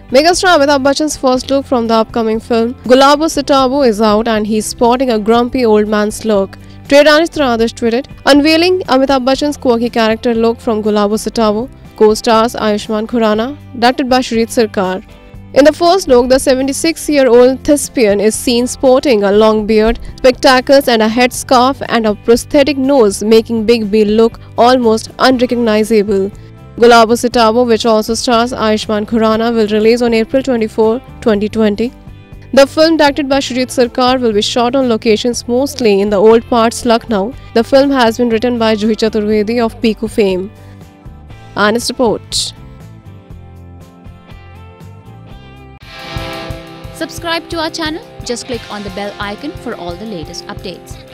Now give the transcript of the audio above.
Megastar Amitabh Bachchan's first look from the upcoming film Gulabo Sitabo is out and he's sporting a grumpy old man's look. Trade analyst Radesh tweeted, unveiling Amitabh Bachchan's quirky character look from Gulabo Sitabo, co-stars Ayushmann Khurrana, directed by Shoojit Sircar. In the first look, the 76-year-old thespian is seen sporting a long beard, spectacles and a headscarf and a prosthetic nose, making Big B look almost unrecognizable. Gulabo Sitabo, which also stars Ayushmann Khurrana, will release on April 24, 2020. The film, directed by Shoojit Sircar, will be shot on locations mostly in the old parts Lucknow. The film has been written by Juhi Chaturvedi of Piku fame. Honest report. Subscribe to our channel. Just click on the bell icon for all the latest updates.